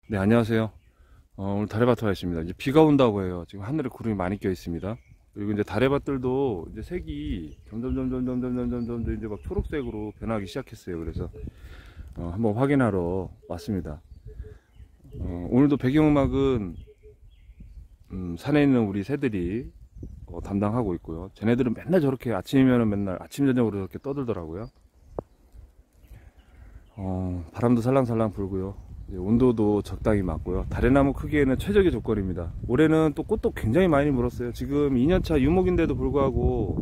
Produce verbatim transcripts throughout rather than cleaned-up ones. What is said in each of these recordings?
네, 안녕하세요. 어, 오늘 다래밭 하겠습니다. 이제 비가 온다고 해요. 지금 하늘에 구름이 많이 껴 있습니다. 그리고 이제 다래밭들도 이제 색이 점점 점점 점점 점점 점점 이제 막 초록색으로 변하기 시작했어요. 그래서 어, 한번 확인하러 왔습니다. 어, 오늘도 배경음악은 음, 산에 있는 우리 새들이 어, 담당하고 있고요. 쟤네들은 맨날 저렇게 아침이면은 맨날 아침 저녁으로 이렇게 떠들더라고요. 어, 바람도 살랑살랑 불고요. 이제 온도도 적당히 맞고요. 다래나무 크기에는 최적의 조건입니다. 올해는 또 꽃도 굉장히 많이 물었어요. 지금 이 년차 유목인데도 불구하고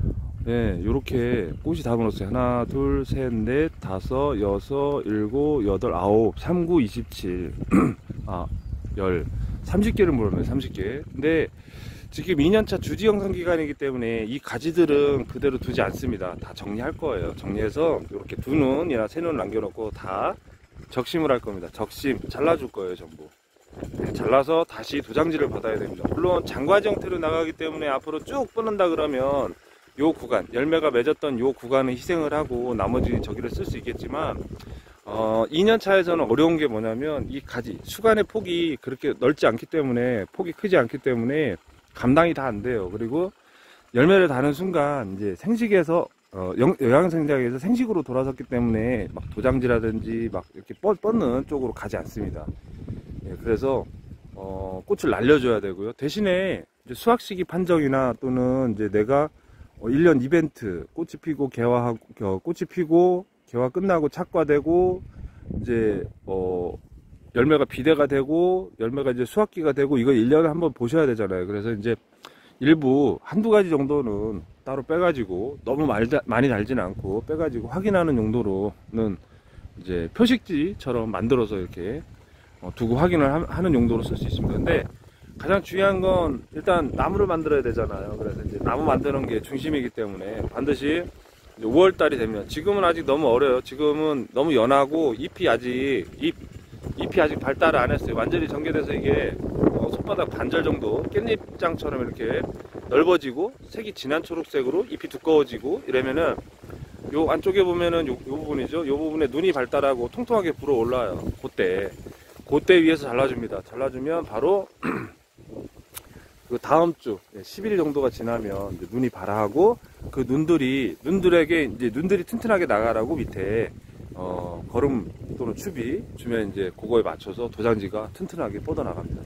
네, 요렇게 꽃이 다 물었어요. 하나, 둘, 셋, 넷, 다섯, 여섯, 일곱, 여덟, 아홉, 삼, 구, 이십칠 아, 열 삼십 개를 물었네요. 삼십 개. 근데 지금 이 년차 주지 형성 기간이기 때문에 이 가지들은 그대로 두지 않습니다. 다 정리할 거예요. 정리해서 이렇게 두 눈이나 세 눈 남겨놓고 다 적심을 할 겁니다. 적심 잘라줄 거예요. 전부 네, 잘라서 다시 도장지를 받아야 됩니다. 물론 장과지 형태로 나가기 때문에 앞으로 쭉 뻗는다 그러면 요 구간, 열매가 맺었던 요 구간은 희생을 하고 나머지 저기를 쓸 수 있겠지만 어, 이 년 차에서는 어려운 게 뭐냐면 이 가지 수간의 폭이 그렇게 넓지 않기 때문에, 폭이 크지 않기 때문에 감당이 다 안 돼요. 그리고 열매를 다는 순간 이제 생식에서 어, 영양생장에서 생식으로 돌아섰기 때문에 막 도장지라든지 막 이렇게 뻗, 뻗는 쪽으로 가지 않습니다. 예, 그래서 어, 꽃을 날려줘야 되고요. 대신에 이제 수확 시기 판정이나 또는 이제 내가 어, 일 년 이벤트, 꽃이 피고 개화하고 어, 꽃이 피고 개화 끝나고 착과되고 이제 어, 열매가 비대가 되고 열매가 이제 수확기가 되고 이거 일 년에 한번 보셔야 되잖아요. 그래서 이제 일부 한두 가지 정도는 따로 빼가지고 너무 많이 달지는 않고 빼가지고 확인하는 용도로는 이제 표식지처럼 만들어서 이렇게 두고 확인을 하는 용도로 쓸 수 있습니다. 근데 가장 중요한 건 일단 나무를 만들어야 되잖아요. 그래서 이제 나무 만드는 게 중심이기 때문에 반드시 오월 달이 되면, 지금은 아직 너무 어려요. 지금은 너무 연하고 잎이 아직 잎 잎이 아직 발달을 안 했어요. 완전히 전개돼서 이게 어, 손바닥 반절 정도 깻잎장처럼 이렇게 넓어지고 색이 진한 초록색으로 잎이 두꺼워지고 이러면은 요 안쪽에 보면은 요, 요 부분이죠. 요 부분에 눈이 발달하고 통통하게 불어 올라요. 그때 그때 위에서 잘라줍니다. 잘라주면 바로 그 다음 주 십 일 정도가 지나면 이제 눈이 발하고 그 눈들이 눈들에게 이제 눈들이 튼튼하게 나가라고 밑에 어, 거름 또는 추비 주면 이제 그거에 맞춰서 도장지가 튼튼하게 뻗어 나갑니다.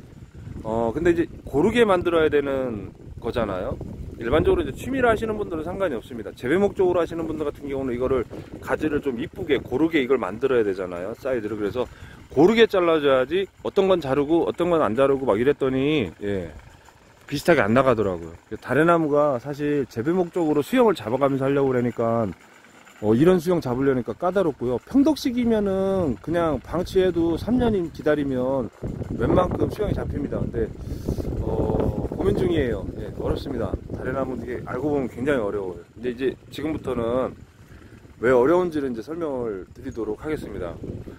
어, 근데 이제 고르게 만들어야 되는 거잖아요. 일반적으로 이제 취미로 하시는 분들은 상관이 없습니다. 재배 목적으로 하시는 분들 같은 경우는 이거를 가지를 좀 이쁘게 고르게 이걸 만들어야 되잖아요. 사이즈를. 그래서 고르게 잘라줘야지 어떤 건 자르고 어떤 건 안 자르고 막 이랬더니 예, 비슷하게 안 나가더라고요. 다래나무가 사실 재배 목적으로 수영을 잡아가면서 하려고 그러니까 어, 이런 수영 잡으려니까 까다롭고요. 평덕식이면은 그냥 방치해도 삼 년 기다리면 웬만큼 수영이 잡힙니다. 근데 어, 고민 중이에요. 예, 어렵습니다. 다래나무 이게 알고 보면 굉장히 어려워요. 이제 이제 지금부터는 왜 어려운지를 이제 설명을 드리도록 하겠습니다.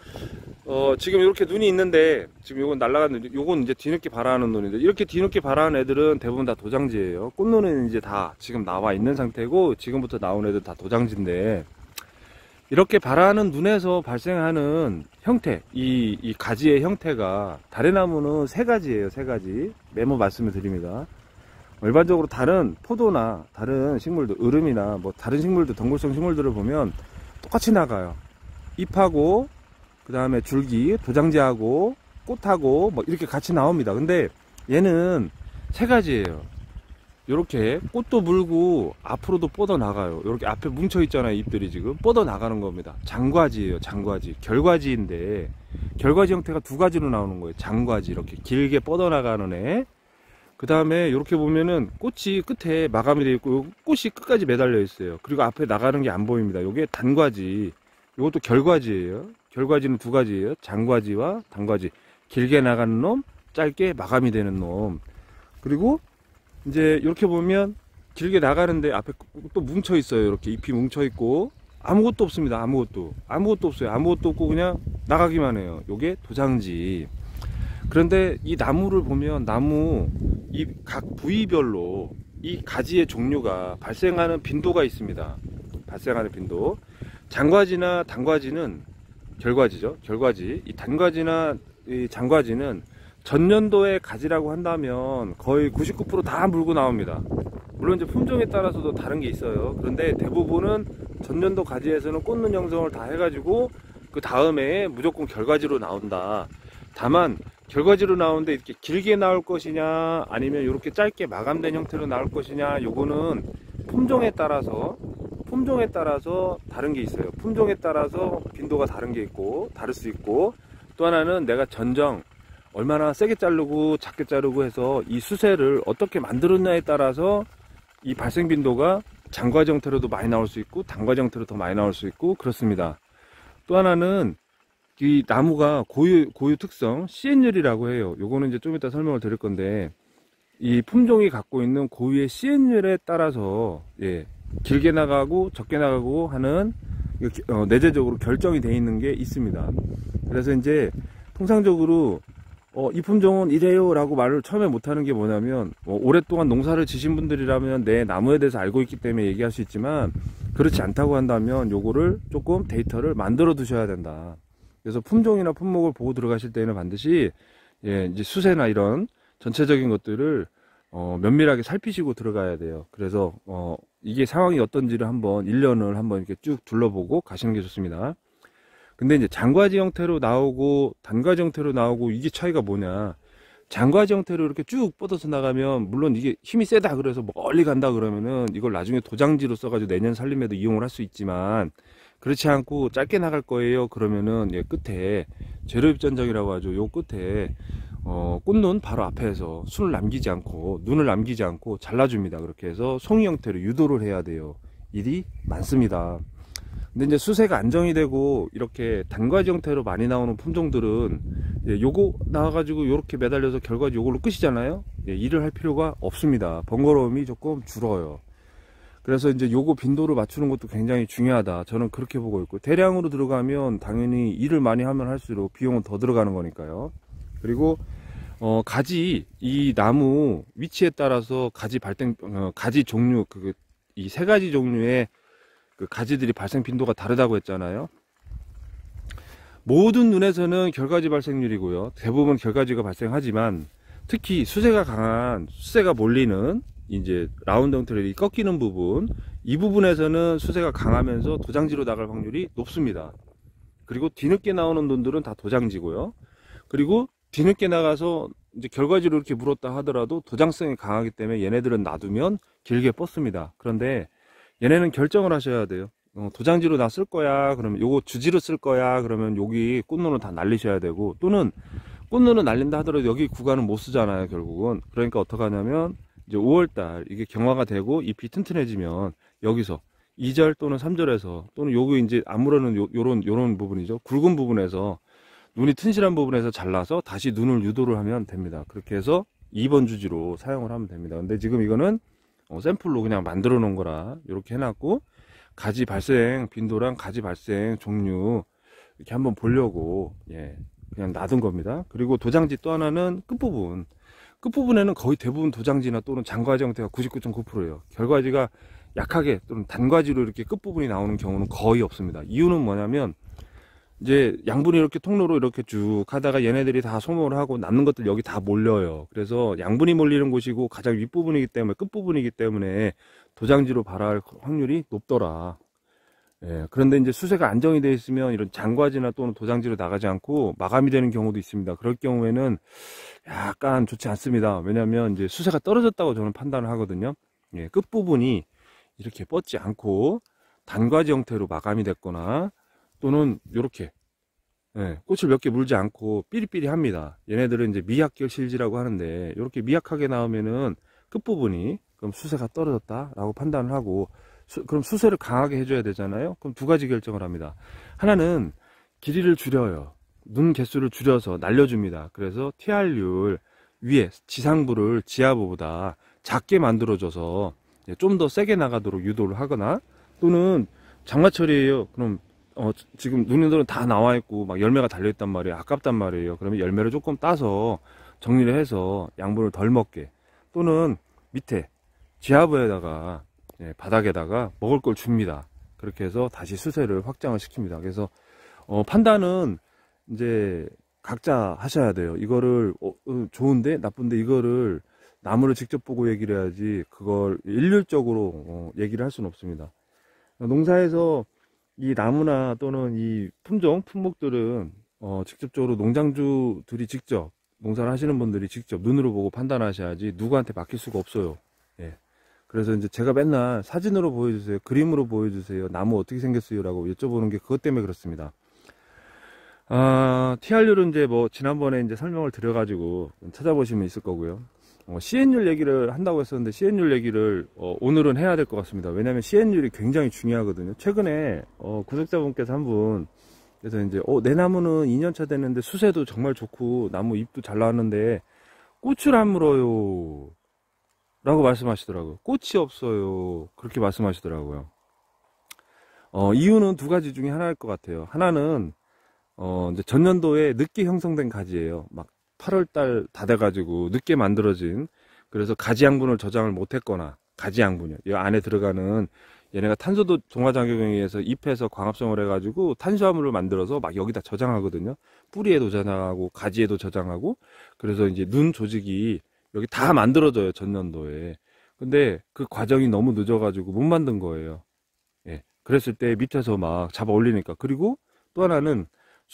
어, 지금 이렇게 눈이 있는데, 지금 요건 날라간 눈, 요건 이제 뒤늦게 발화하는 눈인데, 이렇게 뒤늦게 발화하는 애들은 대부분 다 도장지예요. 꽃눈은 이제 다 지금 나와 있는 상태고, 지금부터 나온 애들 다 도장지인데, 이렇게 발화하는 눈에서 발생하는 형태, 이, 이 가지의 형태가, 다래나무는 세 가지예요, 세 가지. 메모 말씀을 드립니다. 일반적으로 다른 포도나 다른 식물들, 으름이나 뭐 다른 식물들, 덩굴성 식물들을 보면 똑같이 나가요. 잎하고, 그 다음에 줄기, 도장지하고 꽃하고 뭐 이렇게 같이 나옵니다. 근데 얘는 세 가지예요. 요렇게 꽃도 물고 앞으로도 뻗어 나가요. 요렇게 앞에 뭉쳐 있잖아요. 잎들이 지금 뻗어 나가는 겁니다. 장과지예요. 장과지. 결과지인데 결과지 형태가 두 가지로 나오는 거예요. 장과지, 이렇게 길게 뻗어 나가는 애. 그 다음에 요렇게 보면은 꽃이 끝에 마감이 되어 있고 꽃이 끝까지 매달려 있어요. 그리고 앞에 나가는 게 안 보입니다. 요게 단과지. 요것도 결과지예요. 결과지는 두 가지예요. 장과지와 단과지. 길게 나가는 놈, 짧게 마감이 되는 놈. 그리고 이제 이렇게 보면 길게 나가는데 앞에 또 뭉쳐 있어요. 이렇게 잎이 뭉쳐 있고 아무것도 없습니다. 아무것도 아무것도 없어요. 아무것도 없고 그냥 나가기만 해요. 요게 도장지. 그런데 이 나무를 보면 나무 이 각 부위별로 이 가지의 종류가 발생하는 빈도가 있습니다. 발생하는 빈도. 장과지나 단과지는 결과지죠. 결과지. 이 단과지나 이 장과지는 전년도에 가지라고 한다면 거의 구십구 퍼센트 다 물고 나옵니다. 물론 이제 품종에 따라서도 다른 게 있어요. 그런데 대부분은 전년도 가지에서는 꽂는 형성을 다 해가지고 그 다음에 무조건 결과지로 나온다. 다만 결과지로 나오는데 이렇게 길게 나올 것이냐 아니면 이렇게 짧게 마감된 형태로 나올 것이냐, 요거는 품종에 따라서 품종에 따라서 다른 게 있어요. 품종에 따라서 빈도가 다른 게 있고 다를 수 있고, 또 하나는 내가 전정 얼마나 세게 자르고 작게 자르고 해서 이 수세를 어떻게 만들었냐에 따라서 이 발생 빈도가 장과지 형태로도 많이 나올 수 있고 단과지 형태로 더 많이 나올 수 있고 그렇습니다. 또 하나는 이 나무가 고유, 고유 특성 씨엔율이라고 해요. 요거는 이제 좀 이따 설명을 드릴 건데, 이 품종이 갖고 있는 고유의 씨엔율에 따라서 예, 길게 나가고 적게 나가고 하는 어, 내재적으로 결정이 되어 있는 게 있습니다. 그래서 이제 통상적으로 어, 이 품종은 이래요 라고 말을 처음에 못하는 게 뭐냐면, 어, 오랫동안 농사를 지신 분들이라면 내 나무에 대해서 알고 있기 때문에 얘기할 수 있지만, 그렇지 않다고 한다면 요거를 조금 데이터를 만들어 두셔야 된다. 그래서 품종이나 품목을 보고 들어가실 때는 반드시 예, 이제 수세나 이런 전체적인 것들을 어, 면밀하게 살피시고 들어가야 돼요. 그래서 어, 이게 상황이 어떤지를 한번 일 년을 한번 이렇게 쭉 둘러보고 가시는 게 좋습니다. 근데 이제 장과지 형태로 나오고 단과지 형태로 나오고 이게 차이가 뭐냐? 장과지 형태로 이렇게 쭉 뻗어서 나가면 물론 이게 힘이 세다 그래서 멀리 간다 그러면은 이걸 나중에 도장지로 써가지고 내년 살림에도 이용을 할 수 있지만, 그렇지 않고 짧게 나갈 거예요 그러면은 예, 끝에 재료입전정이라고 하죠. 요 끝에 어, 꽃눈 바로 앞에서 순을 남기지 않고 눈을 남기지 않고 잘라줍니다. 그렇게 해서 송이 형태로 유도를 해야 돼요. 일이 많습니다. 근데 이제 수세가 안정이 되고 이렇게 단과지 형태로 많이 나오는 품종들은 예, 요거 나와가지고 요렇게 매달려서 결과지 요걸로 끝이잖아요. 예, 일을 할 필요가 없습니다. 번거로움이 조금 줄어요. 그래서 이제 요거 빈도를 맞추는 것도 굉장히 중요하다. 저는 그렇게 보고 있고, 대량으로 들어가면 당연히 일을 많이 하면 할수록 비용은 더 들어가는 거니까요. 그리고 어, 가지, 이 나무 위치에 따라서 가지 발생, 어, 가지 종류, 그, 이 세 가지 종류의 그 가지들이 발생 빈도가 다르다고 했잖아요. 모든 눈에서는 결과지 발생률이고요. 대부분 결과지가 발생하지만 특히 수세가 강한, 수세가 몰리는 이제 라운드 형태로 꺾이는 부분, 이 부분에서는 수세가 강하면서 도장지로 나갈 확률이 높습니다. 그리고 뒤늦게 나오는 눈들은 다 도장지고요. 그리고 뒤늦게 나가서 이제 결과지로 이렇게 물었다 하더라도 도장성이 강하기 때문에 얘네들은 놔두면 길게 뻗습니다. 그런데 얘네는 결정을 하셔야 돼요. 어, 도장지로 나 쓸 거야 그러면 요거 주지로 쓸 거야 그러면 여기 꽃눈은 다 날리셔야 되고, 또는 꽃눈은 날린다 하더라도 여기 구간은 못 쓰잖아요 결국은. 그러니까 어떻게 하냐면 이제 오월달 이게 경화가 되고 잎이 튼튼해지면 여기서 이 절 또는 삼 절에서 또는 요거 이제 아무런 요, 요런 요런 부분이죠. 굵은 부분에서 눈이 튼실한 부분에서 잘라서 다시 눈을 유도를 하면 됩니다. 그렇게 해서 이 번 주지로 사용을 하면 됩니다. 근데 지금 이거는 어, 샘플로 그냥 만들어 놓은 거라 이렇게 해놨고, 가지 발생 빈도랑 가지 발생 종류 이렇게 한번 보려고 예, 그냥 놔둔 겁니다. 그리고 도장지 또 하나는 끝부분. 끝부분에는 거의 대부분 도장지나 또는 장과지 형태가 구십구 점 구 퍼센트예요. 결과지가 약하게 또는 단과지로 이렇게 끝부분이 나오는 경우는 거의 없습니다. 이유는 뭐냐면 이제 양분이 이렇게 통로로 이렇게 쭉 하다가 얘네들이 다 소모를 하고 남는 것들 여기 다 몰려요. 그래서 양분이 몰리는 곳이고 가장 윗부분이기 때문에, 끝부분이기 때문에 도장지로 발할 확률이 높더라. 예, 그런데 이제 수세가 안정이 되어 있으면 이런 장과지나 또는 도장지로 나가지 않고 마감이 되는 경우도 있습니다. 그럴 경우에는 약간 좋지 않습니다. 왜냐하면 이제 수세가 떨어졌다고 저는 판단을 하거든요. 예, 끝부분이 이렇게 뻗지 않고 단과지 형태로 마감이 됐거나 또는 이렇게 예, 꽃을 몇 개 물지 않고 삐리삐리 합니다. 얘네들은 이제 미약결 실지라고 하는데, 이렇게 미약하게 나오면은 끝부분이 그럼 수세가 떨어졌다 라고 판단을 하고, 수, 그럼 수세를 강하게 해줘야 되잖아요. 그럼 두 가지 결정을 합니다. 하나는 길이를 줄여요. 눈 개수를 줄여서 날려줍니다. 그래서 티알률 위에 지상부를 지하부보다 작게 만들어줘서 좀 더 세게 나가도록 유도를 하거나, 또는 장마철이에요. 그럼 어, 지금 눈들은 다 나와 있고 막 열매가 달려 있단 말이에요. 아깝단 말이에요. 그러면 열매를 조금 따서 정리를 해서 양분을 덜 먹게, 또는 밑에 지하부에다가 예, 바닥에다가 먹을 걸 줍니다. 그렇게 해서 다시 수세를 확장을 시킵니다. 그래서 어, 판단은 이제 각자 하셔야 돼요. 이거를 어, 어, 좋은데 나쁜데 이거를 나무를 직접 보고 얘기를 해야지 그걸 일률적으로 어, 얘기를 할 수는 없습니다. 농사에서 이 나무나 또는 이 품종, 품목들은 어, 직접적으로 농장주들이 직접 농사를 하시는 분들이 직접 눈으로 보고 판단하셔야지 누구한테 맡길 수가 없어요. 예. 그래서 이제 제가 맨날 사진으로 보여주세요, 그림으로 보여주세요, 나무 어떻게 생겼어요 라고 여쭤보는 게 그것 때문에 그렇습니다. 아, 티알률은 이제 뭐 지난번에 이제 설명을 드려가지고 찾아보시면 있을 거고요. 어, 씨엔율 얘기를 한다고 했었는데 씨엔율 얘기를 어, 오늘은 해야 될 것 같습니다. 왜냐하면 씨엔율이 굉장히 중요하거든요. 최근에 어, 구독자분께서 한 분 그래서 이제 어, 내 나무는 이 년차 됐는데 수세도 정말 좋고 나무 잎도 잘 나왔는데 꽃을 안 물어요 라고 말씀하시더라고요. 꽃이 없어요 그렇게 말씀하시더라고요. 어, 이유는 두 가지 중에 하나일 것 같아요. 하나는 어, 이제 전년도에 늦게 형성된 가지예요. 막 팔월달 다 돼가지고 늦게 만들어진, 그래서 가지 양분을 저장을 못했거나, 가지 양분이요. 이 안에 들어가는 얘네가 탄소도 동화작용에 의해서 잎에서 광합성을 해가지고 탄수화물을 만들어서 막 여기다 저장하거든요. 뿌리에도 저장하고 가지에도 저장하고. 그래서 이제 눈 조직이 여기 다 만들어져요, 전년도에. 근데 그 과정이 너무 늦어가지고 못 만든 거예요. 예. 그랬을 때 밑에서 막 잡아 올리니까. 그리고 또 하나는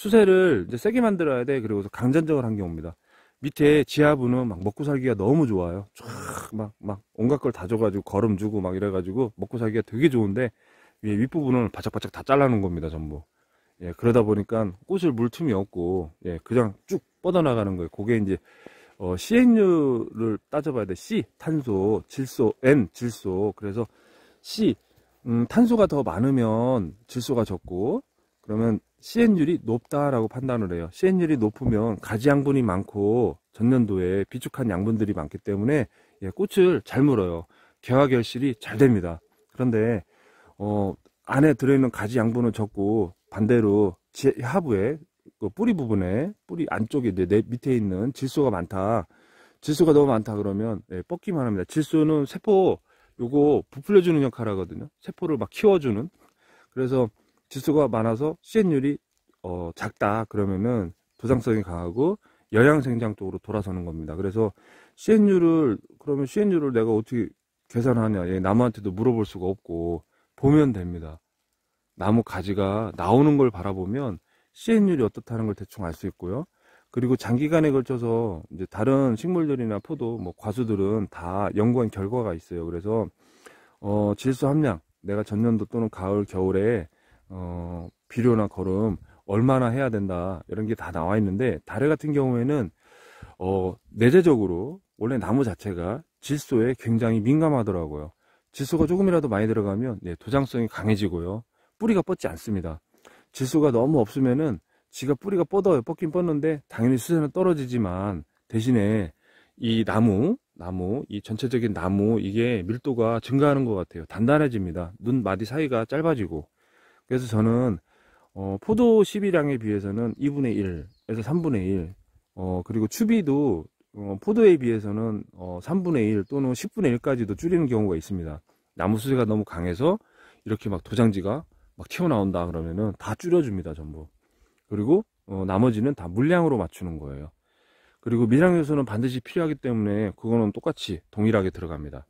수세를 이제 세게 만들어야 돼. 그리고서 강전적을 한 경우입니다. 밑에 지하부는 막 먹고 살기가 너무 좋아요. 쫙 막 막 온갖 걸 다 줘가지고 거름 주고 막 이래가지고 먹고 살기가 되게 좋은데 위에 윗부분을 바짝바짝 다 잘라놓은 겁니다, 전부. 예, 그러다 보니까 꽃을 물 틈이 없고, 예, 그냥 쭉 뻗어나가는 거예요. 그게 이제 어, 씨엔율을 따져봐야 돼. C 탄소, 질소, N 질소. 그래서 C 음, 탄소가 더 많으면 질소가 적고, 그러면 씨엔율이 높다라고 판단을 해요. 씨엔율이 높으면 가지 양분이 많고 전년도에 비축한 양분들이 많기 때문에 예, 꽃을 잘 물어요. 개화 결실이 잘 됩니다. 그런데 어, 안에 들어있는 가지 양분은 적고 반대로 지, 하부에 그 뿌리 부분에 뿌리 안쪽에 내, 내 밑에 있는 질소가 많다. 질소가 너무 많다 그러면 예, 뻗기만 합니다. 질소는 세포 요거 부풀려주는 역할을 하거든요. 세포를 막 키워주는. 그래서 질소가 많아서 씨엔율이 어, 작다 그러면은 도장성이 강하고 영양생장 쪽으로 돌아서는 겁니다. 그래서 씨엔율을 그러면 씨엔율을 내가 어떻게 계산하냐, 예, 나무한테도 물어볼 수가 없고 보면 됩니다. 나무 가지가 나오는 걸 바라보면 씨엔율이 어떻다는 걸 대충 알 수 있고요. 그리고 장기간에 걸쳐서 이제 다른 식물들이나 포도, 뭐 과수들은 다 연구한 결과가 있어요. 그래서 어, 질소 함량, 내가 전년도 또는 가을, 겨울에 어, 비료나 거름 얼마나 해야 된다 이런 게 다 나와 있는데, 다래 같은 경우에는 어, 내재적으로 원래 나무 자체가 질소에 굉장히 민감하더라고요. 질소가 조금이라도 많이 들어가면 네, 도장성이 강해지고요. 뿌리가 뻗지 않습니다. 질소가 너무 없으면은 지가 뿌리가 뻗어요. 뻗긴 뻗는데 당연히 수세는 떨어지지만 대신에 이 나무, 나무, 이 전체적인 나무 이게 밀도가 증가하는 것 같아요. 단단해집니다. 눈 마디 사이가 짧아지고. 그래서 저는 어, 포도 십일량에 비해서는 이분의 일에서 삼분의 일, 어, 그리고 추비도 어, 포도에 비해서는 어, 삼분의 일 또는 십분의 일까지도 줄이는 경우가 있습니다. 나무 수세가 너무 강해서 이렇게 막 도장지가 막 튀어나온다 그러면은 다 줄여줍니다, 전부. 그리고 어, 나머지는 다 물량으로 맞추는 거예요. 그리고 미량 요소는 반드시 필요하기 때문에 그거는 똑같이 동일하게 들어갑니다.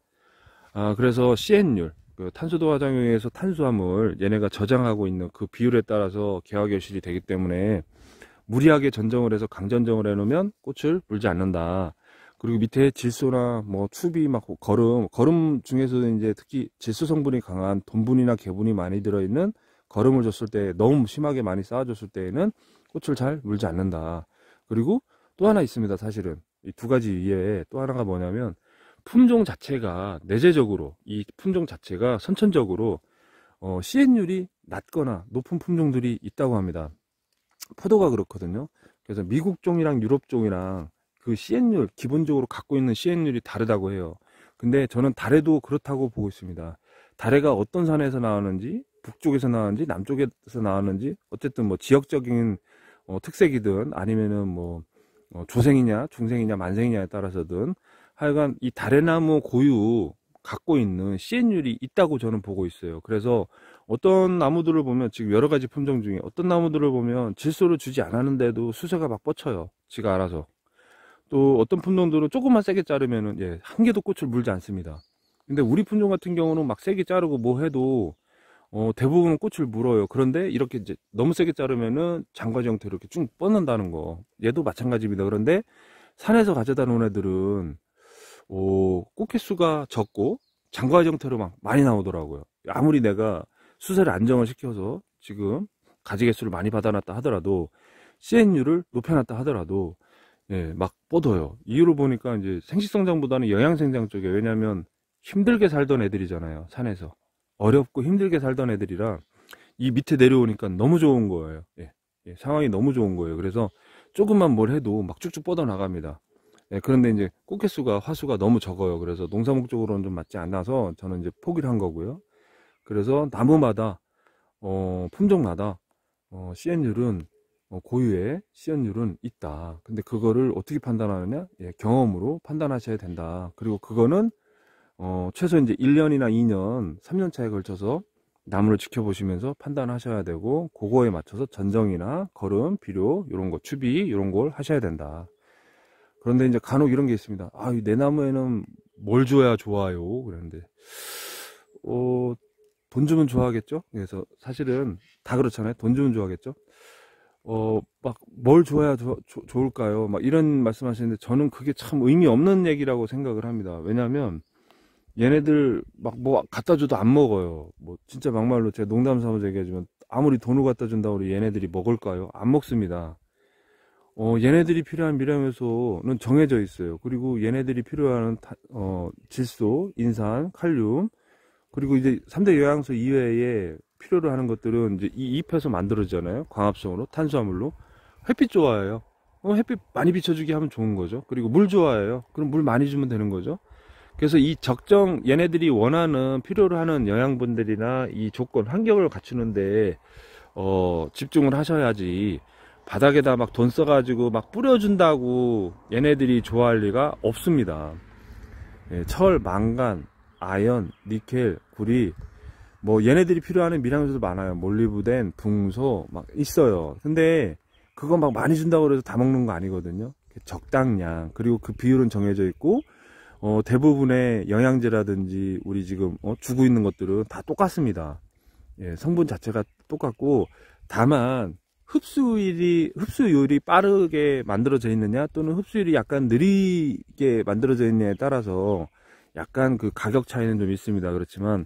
아, 그래서 씨엔율, 그 탄소도 화작용에 의해서 탄수화물 얘네가 저장하고 있는 그 비율에 따라서 개화 결실이 되기 때문에 무리하게 전정을 해서 강전정을 해놓으면 꽃을 물지 않는다. 그리고 밑에 질소나 뭐 추비 막 거름, 거름 중에서도 이제 특히 질소 성분이 강한 돈분이나 개분이 많이 들어있는 거름을 줬을 때, 너무 심하게 많이 쌓아줬을 때에는 꽃을 잘 물지 않는다. 그리고 또 하나 있습니다. 사실은 이 두 가지 위에 또 하나가 뭐냐면 품종 자체가 내재적으로, 이 품종 자체가 선천적으로 어, 씨엔율이 낮거나 높은 품종들이 있다고 합니다. 포도가 그렇거든요. 그래서 미국종이랑 유럽종이랑 그 씨엔율, 기본적으로 갖고 있는 씨엔율이 다르다고 해요. 근데 저는 다래도 그렇다고 보고 있습니다. 다래가 어떤 산에서 나왔는지, 북쪽에서 나왔는지, 남쪽에서 나왔는지, 어쨌든 뭐 지역적인 어, 특색이든 아니면은 뭐 어, 조생이냐, 중생이냐, 만생이냐에 따라서든 하여간 이 다래나무 고유 갖고 있는 씨엔율이 있다고 저는 보고 있어요. 그래서 어떤 나무들을 보면 지금 여러 가지 품종 중에 어떤 나무들을 보면 질소를 주지 않았는데도 수세가 막 뻗쳐요. 지가 알아서. 또 어떤 품종들은 조금만 세게 자르면은 예, 한 개도 꽃을 물지 않습니다. 근데 우리 품종 같은 경우는 막 세게 자르고 뭐 해도 어, 대부분 꽃을 물어요. 그런데 이렇게 이제 너무 세게 자르면은 장과지 형태로 이렇게 쭉 뻗는다는 거. 얘도 마찬가지입니다. 그런데 산에서 가져다 놓은 애들은 어, 꽃 개수가 적고 장과지 형태로 막 많이 나오더라고요. 아무리 내가 수세를 안정을 시켜서 지금 가지 개수를 많이 받아놨다 하더라도 씨엔유를 높여놨다 하더라도 예, 막 뻗어요. 이유를 보니까 이제 생식성장보다는 영양생장 쪽에, 왜냐면 힘들게 살던 애들이잖아요. 산에서 어렵고 힘들게 살던 애들이라 이 밑에 내려오니까 너무 좋은 거예요. 예, 예, 상황이 너무 좋은 거예요. 그래서 조금만 뭘 해도 막 쭉쭉 뻗어 나갑니다. 예, 그런데 이제 꽃개수가 화수가 너무 적어요. 그래서 농사 목적으로는 좀 맞지 않아서 저는 이제 포기를 한 거고요. 그래서 나무마다 어, 품종마다 어, 씨엔율은 어, 고유의 씨엔율은 있다. 근데 그거를 어떻게 판단하느냐? 예, 경험으로 판단하셔야 된다. 그리고 그거는 어, 최소 이제 일 년이나 이 년, 삼 년 차에 걸쳐서 나무를 지켜보시면서 판단하셔야 되고, 그거에 맞춰서 전정이나 거름, 비료, 이런 거, 추비, 이런 걸 하셔야 된다. 그런데 이제 간혹 이런 게 있습니다. 아, 내 나무에는 뭘 줘야 좋아요? 그랬는데, 어, 돈 주면 좋아하겠죠? 그래서 사실은 다 그렇잖아요. 돈 주면 좋아하겠죠? 어, 막, 뭘 줘야 조, 조, 좋을까요? 막 이런 말씀 하시는데, 저는 그게 참 의미 없는 얘기라고 생각을 합니다. 왜냐면, 얘네들 막 뭐 갖다 줘도 안 먹어요. 뭐 진짜 막말로 제가 농담 삼아서 얘기하지만 아무리 돈을 갖다 준다고 우리 얘네들이 먹을까요? 안 먹습니다. 어, 얘네들이 필요한 미량요소는 정해져 있어요. 그리고 얘네들이 필요한 타, 어, 질소, 인산, 칼륨, 그리고 이제 삼 대 영양소 이외에 필요로 하는 것들은 이제 이 잎에서 만들어지잖아요. 광합성으로, 탄수화물로. 햇빛 좋아해요. 어, 햇빛 많이 비춰주게 하면 좋은 거죠. 그리고 물 좋아해요. 그럼 물 많이 주면 되는 거죠. 그래서 이 적정, 얘네들이 원하는 필요로 하는 영양분들이나 이 조건, 환경을 갖추는데 어, 집중을 하셔야지, 바닥에다 막 돈 써가지고 막 뿌려준다고 얘네들이 좋아할 리가 없습니다. 예, 철, 망간, 아연, 니켈, 구리, 뭐 얘네들이 필요하는 미량요소도 많아요. 몰리브덴, 붕소 막 있어요. 근데 그거 막 많이 준다고 해서 다 먹는 거 아니거든요. 적당량, 그리고 그 비율은 정해져 있고, 어, 대부분의 영양제라든지 우리 지금 어, 주고 있는 것들은 다 똑같습니다. 예, 성분 자체가 똑같고, 다만 흡수율이 흡수율이 빠르게 만들어져 있느냐 또는 흡수율이 약간 느리게 만들어져 있느냐에 따라서 약간 그 가격 차이는 좀 있습니다. 그렇지만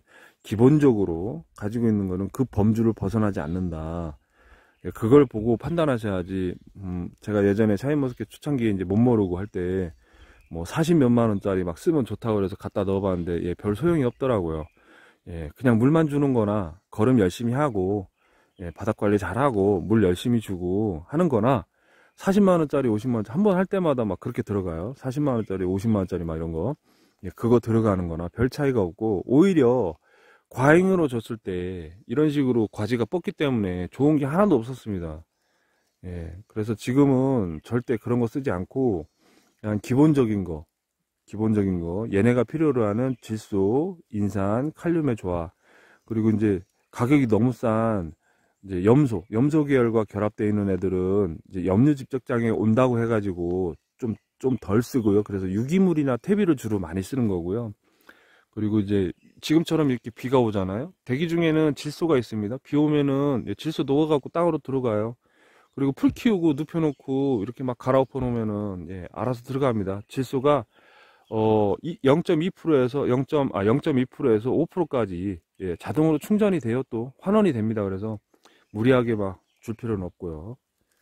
기본적으로 가지고 있는 거는 그 범주를 벗어나지 않는다. 예, 그걸 보고 판단하셔야지. 음, 제가 예전에 샤인머스켓 초창기에 이제 못 모르고 할 때 뭐 사십 몇만 원짜리 막 쓰면 좋다고 그래서 갖다 넣어봤는데 예, 별 소용이 없더라고요. 예, 그냥 물만 주는 거나 거름 열심히 하고, 예, 바닥 관리 잘하고 물 열심히 주고 하는 거나, 사십만 원짜리 오십만 원짜리 한 번 할 때마다 막 그렇게 들어가요. 사십만 원짜리 오십만 원짜리 막 이런 거, 예, 그거 들어가는 거나 별 차이가 없고, 오히려 과잉으로 줬을 때 이런 식으로 과지가 뻗기 때문에 좋은 게 하나도 없었습니다. 예, 그래서 지금은 절대 그런 거 쓰지 않고 그냥 기본적인 거 기본적인 거, 얘네가 필요로 하는 질소, 인산, 칼륨의 조화, 그리고 이제 가격이 너무 싼 이제 염소, 염소 계열과 결합되어 있는 애들은 이제 염류 집적장애 온다고 해가지고 좀 좀 덜 쓰고요. 그래서 유기물이나 퇴비를 주로 많이 쓰는 거고요. 그리고 이제 지금처럼 이렇게 비가 오잖아요. 대기 중에는 질소가 있습니다. 비 오면은 질소 녹아갖고 땅으로 들어가요. 그리고 풀 키우고 눕혀놓고 이렇게 막 갈아엎어 놓으면은 예, 알아서 들어갑니다. 질소가 어, 영 점 이 퍼센트에서 영. 아, 영 점 이 퍼센트에서 오 퍼센트까지 예, 자동으로 충전이 돼요. 또 환원이 됩니다. 그래서 무리하게 막 줄 필요는 없고요.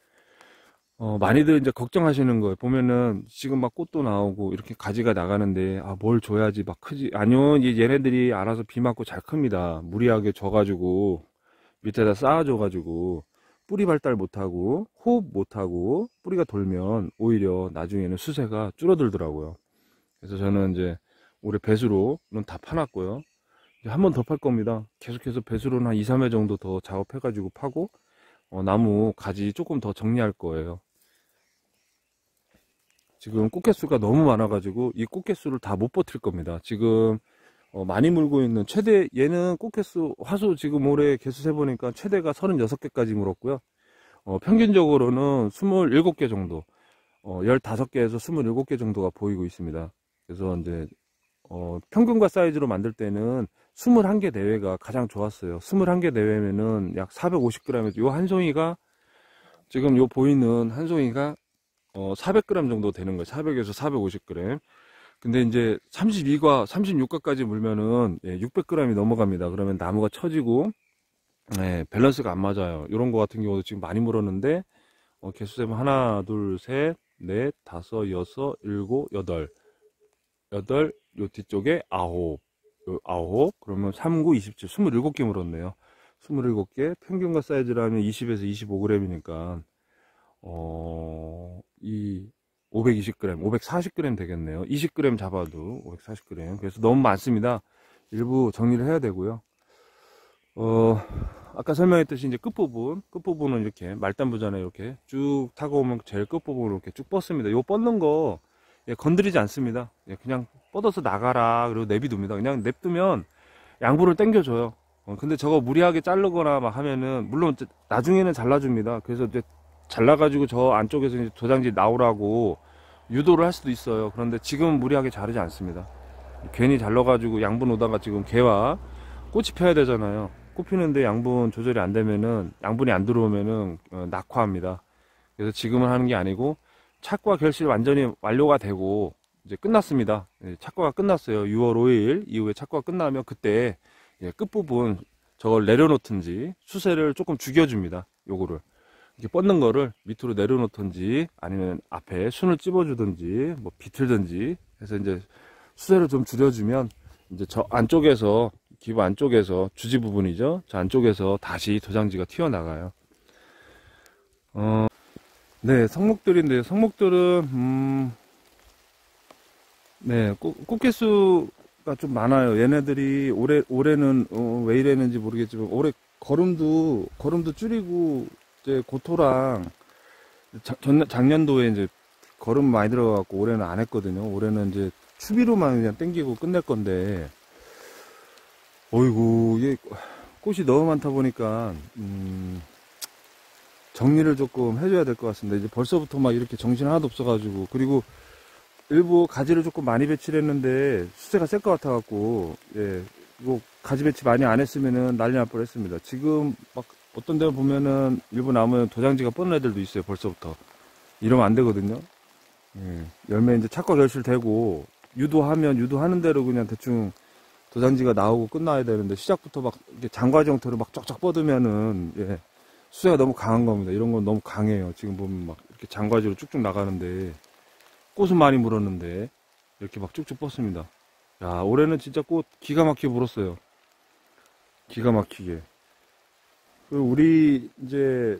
어, 많이들 이제 걱정하시는 거예요. 보면은 지금 막 꽃도 나오고 이렇게 가지가 나가는데 아, 뭘 줘야지 막 크지? 아니요, 이제 얘네들이 알아서 비 맞고 잘 큽니다. 무리하게 줘가지고 밑에다 쌓아줘가지고 뿌리 발달 못하고 호흡 못하고 뿌리가 돌면 오히려 나중에는 수세가 줄어들더라고요. 그래서 저는 이제 올해 배수로는 다 파놨고요. 한 번 더 팔 겁니다. 계속해서 배수로는 한 이, 삼 회 정도 더 작업해가지고 파고, 어, 나무 가지 조금 더 정리할 거예요. 지금 꽃 개수가 너무 많아가지고 이 꽃 개수를 다 못 버틸 겁니다. 지금 어, 많이 물고 있는 최대, 얘는 꽃개수 화수 지금 올해 개수 세보니까 최대가 서른여섯 개까지 물었고요. 어, 평균적으로는 스물일곱 개 정도, 어, 열다섯 개에서 스물일곱 개 정도가 보이고 있습니다. 그래서 이제 어, 평균과 사이즈로 만들 때는 이십일 개 내외가 가장 좋았어요. 이십일 개 내외면은 약 사백오십 그램에서 요 한 송이가 지금 요 보이는 한 송이가 어, 사백 그램 정도 되는 거예요. 사백에서 사백오십 그램. 근데 이제 삼십이 과, 삼십육 과까지 물면은 예, 육백 그램이 넘어갑니다. 그러면 나무가 처지고 예, 밸런스가 안 맞아요. 이런 거 같은 경우도 지금 많이 물었는데 어, 개수 세면 하나, 둘, 셋, 넷, 다섯, 여섯, 일곱, 여덟, 여덟, 요 뒤쪽에 아홉, 요 아홉, 그러면 삼, 구, 이십칠, 이십칠 개 물었네요. 이십칠 개, 평균과 사이즈라면 이십에서 이십오 그램이니까 어, 이 오백이십 그램, 오백사십 그램 되겠네요. 이십 그램 잡아도 오백사십 그램. 그래서 너무 많습니다. 일부 정리를 해야 되고요. 어, 아까 설명했듯이 이제 끝부분, 끝부분은 이렇게 말단부잖아요. 이렇게 쭉 타고 오면 제일 끝부분으로 이렇게 쭉 뻗습니다. 요 뻗는 거 예, 건드리지 않습니다. 예, 그냥 뻗어서 나가라 그리고 내비둡니다. 그냥 냅두면 양부를 당겨줘요. 어, 근데 저거 무리하게 자르거나 막 하면은 물론 나중에는 잘라줍니다. 그래서 이제 잘라가지고 저 안쪽에서 이제 도장지 나오라고 유도를 할 수도 있어요. 그런데 지금 무리하게 자르지 않습니다. 괜히 잘라가지고 양분 오다가 지금 개와 꽃이 펴야 되잖아요. 꽃 피는데 양분 조절이 안 되면은, 양분이 안 들어오면은 어, 낙화합니다. 그래서 지금은 하는 게 아니고 착과 결실 완전히 완료가 되고 이제 끝났습니다. 예, 착과가 끝났어요. 유월 오일 이후에 착과가 끝나면 그때 예, 끝부분 저걸 내려놓든지 수세를 조금 죽여줍니다. 요거를 이렇게 뻗는 거를 밑으로 내려놓든지 아니면 앞에 순을 찝어주든지 뭐 비틀든지 해서 이제 수세를 좀 줄여주면 이제 저 안쪽에서 기부 안쪽에서 주지 부분이죠. 저 안쪽에서 다시 도장지가 튀어나가요. 어, 네, 성목들인데요. 성목들은 음, 네, 꽃, 꽃개수가 좀 많아요. 얘네들이 올해 올해는 어, 왜 이랬는지 모르겠지만 올해 거름도 거름도 줄이고 이제 고토랑 자, 전, 작년도에 이제 거름 많이 들어가고 올해는 안 했거든요. 올해는 이제 추비로만 그냥 땡기고 끝낼 건데, 어이구 이게 꽃이 너무 많다 보니까 음, 정리를 조금 해줘야 될 것 같습니다. 이제 벌써부터 막 이렇게 정신 하나도 없어가지고, 그리고 일부 가지를 조금 많이 배치를 했는데 수세가 셀 것 같아갖고, 예, 이거 가지 배치 많이 안 했으면은 난리 날 뻔했습니다. 지금 막 어떤 데 보면은 일부 나무에 도장지가 뻗는 애들도 있어요. 벌써부터 이러면 안 되거든요. 예, 열매 이제 착과 결실되고 유도하면 유도하는 대로 그냥 대충 도장지가 나오고 끝나야 되는데 시작부터 막 이렇게 장과지 형태로 막 쫙쫙 뻗으면은 예, 수세가 너무 강한 겁니다. 이런 건 너무 강해요. 지금 보면 막 이렇게 장과지로 쭉쭉 나가는데 꽃은 많이 물었는데 이렇게 막 쭉쭉 뻗습니다. 야, 올해는 진짜 꽃 기가 막히게 물었어요. 기가 막히게. 그리고 우리 이제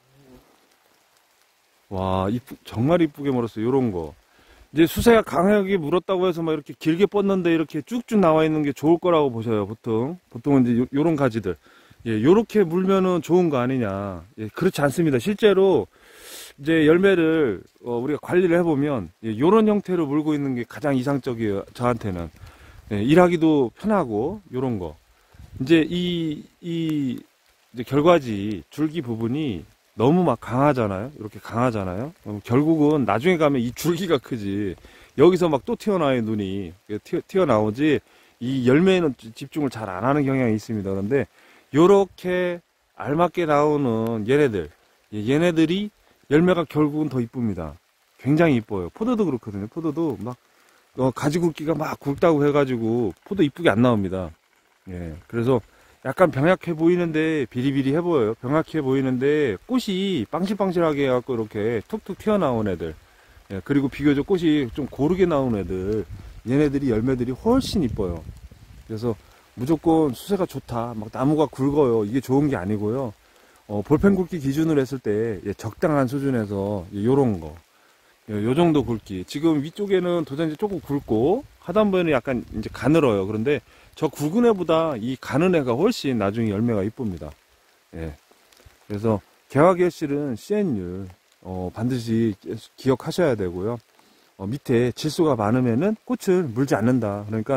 와, 이쁘, 정말 이쁘게 물었어요. 요런 거. 이제 수세가 강하게 물었다고 해서 막 이렇게 길게 뻗는데 이렇게 쭉쭉 나와 있는 게 좋을 거라고 보셔요. 보통. 보통은 이제 요, 요런 가지들. 예, 요렇게 물면은 좋은 거 아니냐. 예, 그렇지 않습니다. 실제로 이제 열매를 어, 우리가 관리를 해보면 예, 요런 형태로 물고 있는 게 가장 이상적이에요. 저한테는. 예, 일하기도 편하고 요런 거. 이제 이, 이 이제 결과지 줄기 부분이 너무 막 강하잖아요. 이렇게 강하잖아요. 결국은 나중에 가면 이 줄기가 크지. 여기서 막 또 튀어나와요, 눈이. 튀어, 튀어나오지. 이 열매에는 집중을 잘 안 하는 경향이 있습니다. 그런데 요렇게 알맞게 나오는 얘네들, 얘네들이 열매가 결국은 더 이쁩니다. 굉장히 이뻐요. 포도도 그렇거든요. 포도도 막 어, 가지 굵기가 막 굵다고 해가지고 포도 이쁘게 안 나옵니다. 예, 그래서 약간 병약해 보이는데 비리비리해 보여요. 병약해 보이는데 꽃이 빵실빵실하게 해갖고 이렇게 툭툭 튀어나온 애들, 예, 그리고 비교적 꽃이 좀 고르게 나온 애들, 얘네들이 열매들이 훨씬 이뻐요. 그래서 무조건 수세가 좋다, 막 나무가 굵어요, 이게 좋은 게 아니고요. 어, 볼펜 굵기 기준으로 했을 때 예, 적당한 수준에서 예, 요런 거, 예, 요 정도 굵기. 지금 위쪽에는 도장지 조금 굵고 하단부에는 약간 이제 가늘어요. 그런데 저 굵은 애보다 이 가는 애가 훨씬 나중에 열매가 이쁩니다. 예. 그래서 개화 결실은 씨엔율 어, 반드시 기억하셔야 되고요. 어, 밑에 질소가 많으면은 꽃을 물지 않는다. 그러니까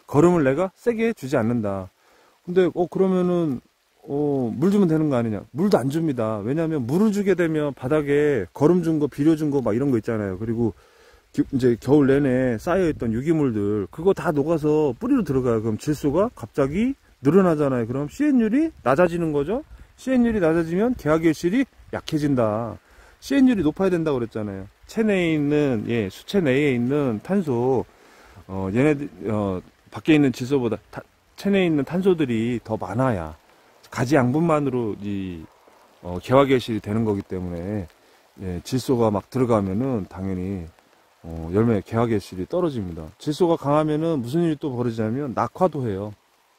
거름을 내가 세게 주지 않는다. 근데 어 그러면은 어 물 주면 되는 거 아니냐? 물도 안 줍니다. 왜냐하면 물을 주게 되면 바닥에 거름 준 거, 비료 준 거 막 이런 거 있잖아요. 그리고 기, 이제 겨울 내내 쌓여있던 유기물들 그거 다 녹아서 뿌리로 들어가요. 그럼 질소가 갑자기 늘어나잖아요. 그럼 씨엔율이 낮아지는 거죠. 씨엔율이 낮아지면 개화결실이 약해진다. 씨엔율이 높아야 된다고 그랬잖아요. 체내에 있는 예 수체 내에 있는 탄소 어 얘네들 어 밖에 있는 질소보다 타, 체내에 있는 탄소들이 더 많아야 가지 양분만으로 이 어, 개화결실이 되는 거기 때문에 예, 질소가 막 들어가면은 당연히 어, 열매 개화결실이 떨어집니다. 질소가 강하면은 무슨 일이 또 벌어지냐면 낙화도 해요.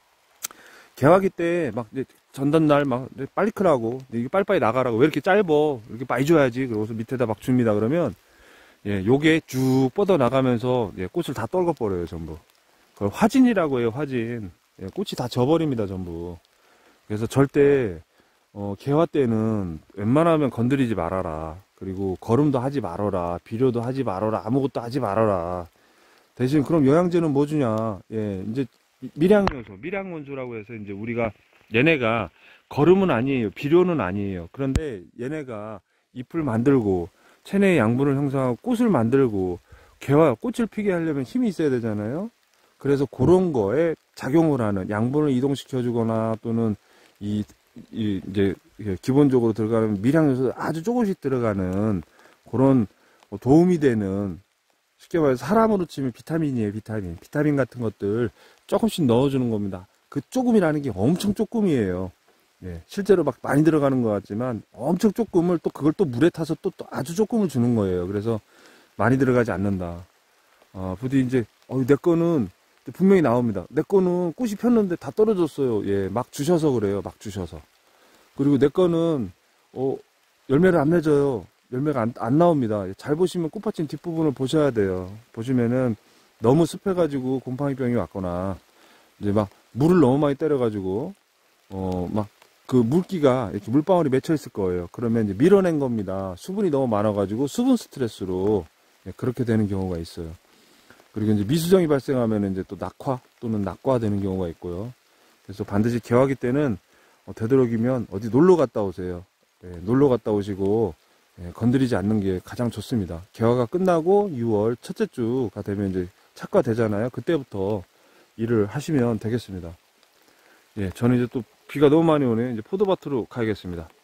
개화기 때 막 전단날 막 빨리 크라고 이게 빨리빨리 나가라고 왜 이렇게 짧어 이렇게 많이 줘야지 그러고서 밑에다 막 줍니다. 그러면 예 요게 쭉 뻗어 나가면서 예, 꽃을 다 떨궈 버려요 전부. 그걸 화진이라고 해요. 화진. 예, 꽃이 다 져버립니다 전부. 그래서 절대 어, 개화 때는 웬만하면 건드리지 말아라. 그리고 거름도 하지 말아라. 비료도 하지 말아라. 아무것도 하지 말아라. 대신 그럼 영양제는 뭐 주냐? 예, 이제 밀양요소, 밀양원소라고 해서 이제 우리가 얘네가 거름은 아니에요. 비료는 아니에요. 그런데 얘네가 잎을 만들고 체내의 양분을 형성하고 꽃을 만들고 개화, 꽃을 피게 하려면 힘이 있어야 되잖아요. 그래서 그런 거에 작용을 하는 양분을 이동시켜 주거나 또는 이, 이 이제 기본적으로 들어가는 밀양요소 아주 조금씩 들어가는 그런 도움이 되는 쉽게 말해서 사람으로 치면 비타민이에요. 비타민 비타민 같은 것들 조금씩 넣어주는 겁니다. 그 조금이라는 게 엄청 조금이에요. 예, 실제로 막 많이 들어가는 것 같지만 엄청 조금을 또 그걸 또 물에 타서 또, 또 아주 조금을 주는 거예요. 그래서 많이 들어가지 않는다. 어, 부디 이제 어, 내 거는 분명히 나옵니다. 내 거는 꽃이 폈는데 다 떨어졌어요. 예, 막 주셔서 그래요. 막 주셔서. 그리고 내 거는 어, 열매를 안 맺어요. 열매가 안, 안 나옵니다. 잘 보시면 꽃받침 뒷부분을 보셔야 돼요. 보시면은 너무 습해가지고 곰팡이병이 왔거나 이제 막 물을 너무 많이 때려가지고 어, 막 그 물기가 이렇게 물방울이 맺혀 있을 거예요. 그러면 이제 밀어낸 겁니다. 수분이 너무 많아가지고 수분 스트레스로 예, 그렇게 되는 경우가 있어요. 그리고 이제 미수정이 발생하면 이제 또 낙화 또는 낙과되는 경우가 있고요. 그래서 반드시 개화기 때는 어, 되도록이면 어디 놀러 갔다 오세요. 예, 놀러 갔다 오시고 예, 건드리지 않는 게 가장 좋습니다. 개화가 끝나고 유월 첫째 주가 되면 이제 착과되잖아요. 그때부터 일을 하시면 되겠습니다. 예, 저는 이제 또 비가 너무 많이 오네. 이제 포도밭으로 가야겠습니다.